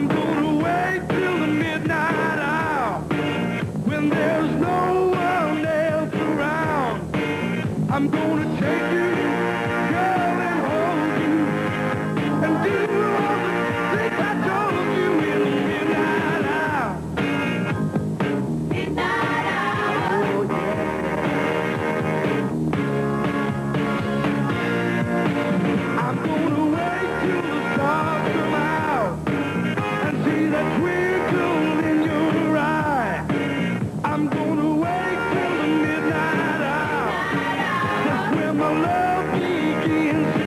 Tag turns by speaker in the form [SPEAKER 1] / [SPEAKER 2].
[SPEAKER 1] I'm gonna wait till the midnight hour when there's